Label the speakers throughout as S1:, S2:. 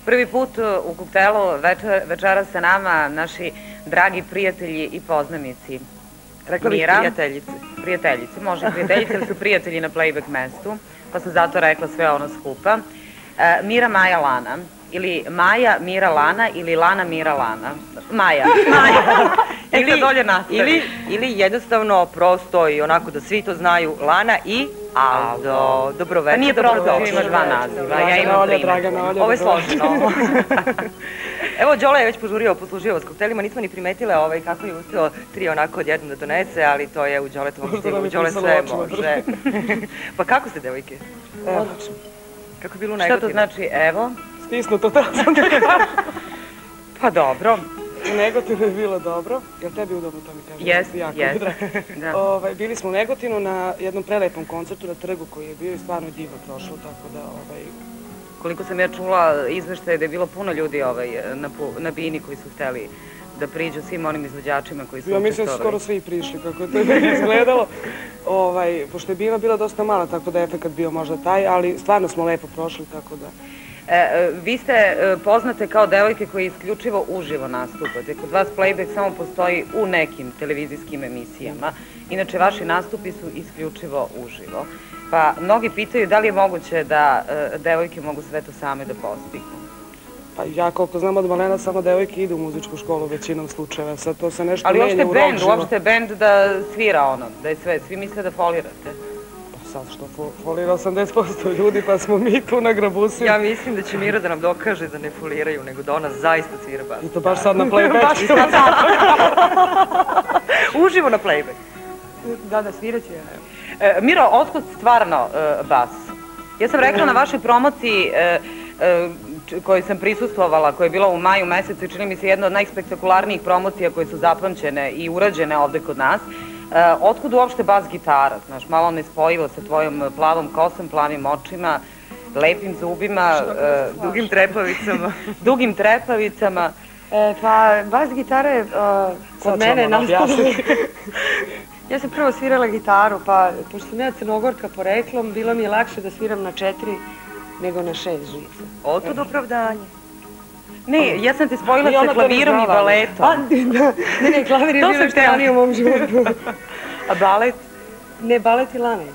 S1: Prvi put u Koktelu večera sa nama naši dragi prijatelji i poznanici.
S2: Rekla bih prijateljice.
S1: Prijateljice, može prijateljice, ali su prijatelji na playback mestu, pa sam zato rekla sve ono skupa. Mira, Maja, Lana. Ili Maja, Mira, Lana, ili Lana, Mira, Lana. Maja.
S2: Ili jednostavno, prosto i onako da svi to znaju, Lana i Aldo. Dobro večer.
S1: Pa nije prosto, ima dva naziva, ja imam primjer.
S2: Ovo je složeno. Evo, Đole je već požurio, poslužio vas koktelima, nismo ni primetile kako je uspio tri onako odjednom da donese, ali to je u Đoletovom stilu, Đole sve može. Pa kako ste, devojke?
S3: Odlično.
S2: Kako je bilo u
S1: Šta
S2: Negotinu?
S1: to znači evo?
S3: Stisnuto, to sam da kažem.
S1: Pa dobro.
S3: U Negotinu je bilo dobro. Jel tebi udobno to mi kažem?
S1: Jest.
S3: Bili smo u Negotinu na jednom prelepom koncertu na trgu koji je bio i stvarno divno prošlo, tako da...
S1: Koliko sam ja čula izveštaje da je bilo puno ljudi na bini koji su hteli da priđu svim onim izvođačima koji su učestvovali.
S3: Ja mislim da su skoro svi prišli, kako je to izgledalo. Pošto je bina bila dosta mala, tako da je efekat bio možda taj, ali stvarno smo lepo prošli, tako da...
S1: Vi ste poznate kao devojke koje isključivo uživo nastupate. Kod vas playback samo postoji u nekim televizijskim emisijama. Inače, vaši nastupi su isključivo uživo. Pa mnogi pitaju da li je moguće da devojke mogu sve to same da postignu.
S3: Pa ja koliko znam od malena samo devojke idu u muzičku školu u većinom slučajeva. Sad to se nešto
S1: ali
S3: menja u rok života.
S1: Ali uopšte bend da svira ono, da je sve, svi misle da folirate.
S3: Pa sad što folira 80% ljudi pa smo mi tu na grabusiju.
S2: Ja mislim da će Mira da nam dokaže da ne foliraju, nego da ona zaista svira bas.
S3: I to baš sad na playback.
S2: Uživo na playback.
S3: Da, svirat ću ja.
S1: Miro, otkud stvarno bas? Ja sam rekla na vašoj promociji kojoj sam prisustvovala, koja je bila u maju mesecu i čini mi se jedna od najspektakularnijih promocija koje su zapamćene i urađene ovde kod nas. Otkud uopšte bas gitara? Znaš, malo nespojivo sa tvojom plavom kosom, plavim očima, lepim zubima,
S2: dugim trepavicama.
S1: Dugim trepavicama.
S4: Pa, bas gitara je kod mene nastala. Ja sam prvo svirala gitaru, pa pošto sam ja Crnogorka poreklom, bilo mi je lakše da sviram na 4 nego na 6 žica.
S2: Otud opravdanje.
S1: Ne, ja sam te spojila sa klavirom i baletom.
S4: Ne, klavir je bilo štanije u mom životu.
S1: A balet?
S4: Ne, balet i Lana.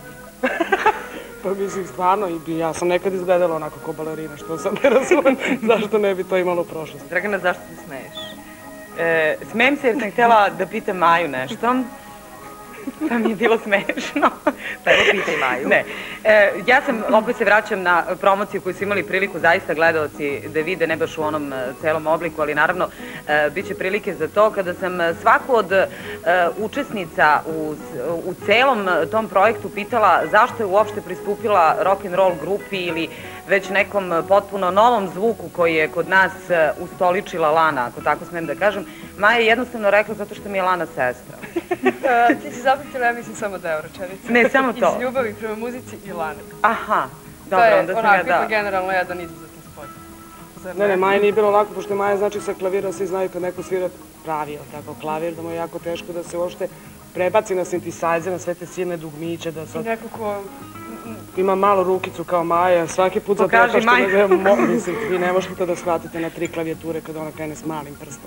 S3: Pa mislim, stvarno, ja sam nekad izgledala onako ko balerina, što sam ne razumem, zašto ne bi to imalo prošlost.
S2: Dragana, zašto se smeješ?
S1: Smejem se jer sam htjela da pitam Maju nešto. Pa mi je bilo smešno.
S2: Pa evo pitaj Maju.
S1: Ne. Ja sam, opet se vraćam na promociju koju su imali priliku zaista gledaoci da vide, ne baš u onom celom obliku, ali naravno bit će prilike za to kada sam svaku od učesnica u celom tom projektu pitala zašto je uopšte pristupila rock'n'roll grupi ili već nekom potpuno novom zvuku koji je kod nas ustoličila Lana, ako tako smem da kažem. Maja je jednostavno rekla zato što mi je Lana sestra.
S5: Ti si zapratila, ja mislim, samo deo rečenice.
S1: Ne, samo to.
S5: Iz ljubavi prema muzici i Lane.
S1: Aha, dobro, onda sam ja da.
S5: To je onako generalno jedan izuzetni spoj.
S3: Ne, Maja nije bilo lako, pošto Maja znači sa klavirom, svi znaju kad neko svira pravi, tako, klavir, da mu je jako teško da se uopšte prebaci na synthesizer, na sve te silne dugmiće, da sad...
S5: I neko ko...
S3: Ima malo rukicu kao Maja, svaki put za to što ne mislim, vi ne možete da shvatite na 3 klavijature kada ona krene s malim prstom.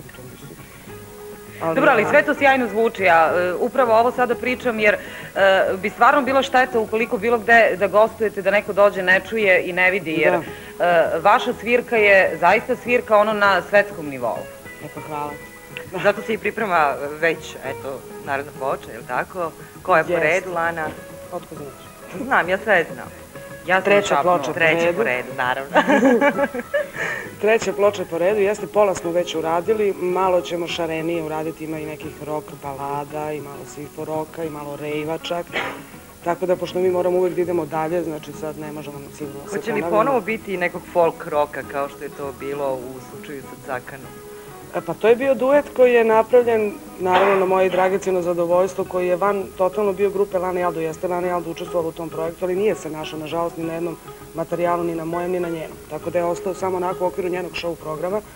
S1: Dobro, ali sve to sjajno zvuči, a upravo ovo sada pričam jer bi stvarno bila šteta ukoliko bilo gde da gostujete, da neko dođe, ne čuje i ne vidi, jer vaša svirka je zaista svirka ono na svetskom nivou.
S3: Eto, hvala.
S2: Zato se i priprema već, eto, narodna ploča, je li tako? Koja je po redu, Lana?
S3: Otko znaš?
S2: Znam, ja sve znam.
S3: Treća ploča
S2: po redu, naravno.
S3: Treća ploča po redu, jeste, pola smo već uradili, malo ćemo šarenije uraditi, ima i nekih rock balada, i malo sifo roka, i malo rejva čak. Tako da, pošto mi moramo uvek da idemo dalje, znači sad ne možemo sigurno se ponavljamo.
S2: Hoće li ponovo biti nekog folk roka kao što je to bilo u slučaju sa Cakanom?
S3: Pa to je bio duet koji je napravljen, naravno na moje dragocjeno zadovoljstvo, koji je van totalno bio grupe Lana i Aldo. Jeste Lana i Aldo učestvovalo u tom projektu, ali nije se našao, nažalost, ni na jednom materijalu, ni na mojem, ni na njenom. Tako da je ostao samo onako u okviru njenog show programa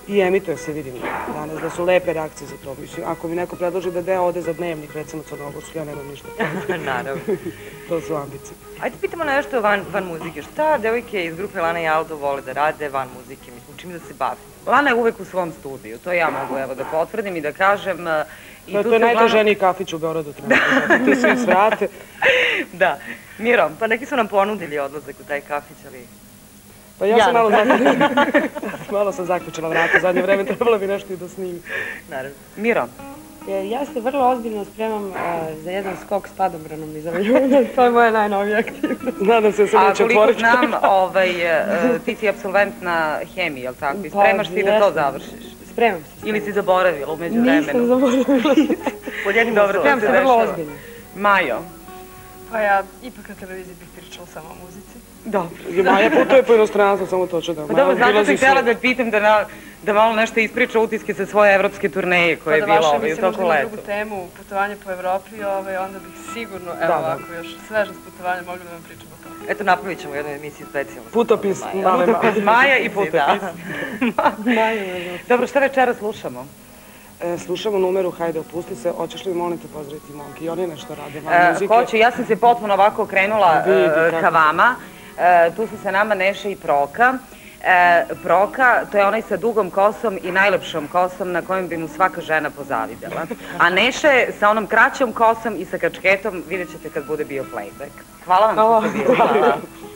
S3: I emituje se, vidim danas, da su lepe reakcije za to. Mislim, ako mi neko predloži da deo ode za dnevnik, recimo crnogorski, ja nemam ništa.
S2: Naravno.
S3: To su ambicije.
S2: Ajde pitamo nešto van muzike. Šta devojke iz grupe Lana i Aldo vole da rade van muzike? Mislim, čim da se bave?
S1: Lana je uvek u svom studiju, to ja mogu evo da potvrdim i da kažem.
S3: To je najtraženiji kafić u Beogradu, tu svi svrate.
S2: Da. Miro, pa neki su nam ponudili odlazak u taj kafić, ali...
S3: Pa ja sam malo sam zaključila vrata, zadnje vreme trebalo bi nešto i da snimim.
S2: Naravno.
S1: Miro?
S4: Ja se vrlo ozbiljno spremam za jedan skok s padobranom iz aviona, to je moja najnovija aktivnost.
S3: Nadam se da se neće otvoriti.
S1: A koliko znam, ti si absolvent na hemiji, jel tako? I spremaš se i da to završiš?
S4: Spremam se.
S1: Ili si zaboravila umeđu vremenu?
S4: Nisam zaboravila.
S2: Pod jednim dobro
S4: spremam se vrlo ozbiljno.
S1: Majo?
S5: Pa ja ipak na televiziji bih pričala samo o muzici.
S1: Dobro.
S3: Maja putuje po inostranstvu, samo to ću da...
S1: Pa dobro, zato sam htjela da pitam da malo nešto ispriča utiske sa svoje evropske turneje koje je bila u toku leta.
S5: Pa da vaša na drugu temu, putovanje po Evropi, onda bih sigurno, evo ovako još sveže s putovanja mogli da vam pričamo o tome.
S2: Eto, napravit ćemo jednu emisiju specijalno.
S3: Putopis
S1: Maja i putopis. Dobro, šta večera slušamo?
S3: Slušamo numeru Hajde opusti se, hoćeš li molim te pozdraviti momke i oni nešto rade van muzike?
S1: Hoću, ja sam se potpuno ovako okrenula ka vama, tu su sa nama Neša i Proka. Proka, to je onaj sa dugom kosom i najlepšom kosom na kojem bi mu svaka žena pozavidela. A Neša je sa onom kraćom kosom i sa kačketom, vidjet ćete kad bude bio playback. Hvala vam što ste bili.